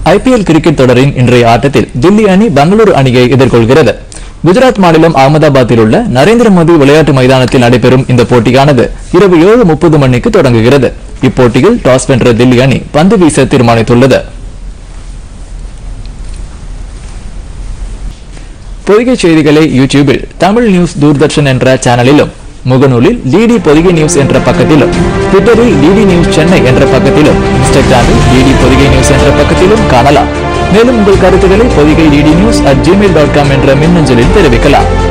IPL cricket தொடரின் இன்றைய ஆட்டத்தில் தில்லி அணி பெங்களூரு அணியை எதிர்கொள்கிறது. குஜராத் மாநிலம் அகமதாபாத்தில் உள்ள நரேந்திர மோடி விளையாட்டு மைதானத்தில் நடைபெறும் இந்த போட்டியானது இரவு 7:30 மணிக்கு தொடங்குகிறது. இப்போட்டியில் டாஸ் வென்ற தில்லி அணி பந்து வீச தீர்மானித்துள்ளது. பொதிகை செய்திகளை யூடியூபில் தமிழ் நியூஸ் தூர்தர்ஷன் என்ற சேனலிலும், முகநூலில் டிடி பொதிகை நியூஸ் என்ற பக்கத்திலும், ட்விட்டரில் டிடி நியூஸ் சென்னை என்ற பக்கத்திலும், இன்ஸ்டாகிராமில் டிடி பொதிகை நியூஸ் என்ற பக்கத்திலும் காணலாம். மேலும் உங்கள் கருத்துக்களை பொதிகை DD News@gmail.com என்ற மின்னஞ்சலில் தெரிவிக்கலாம்.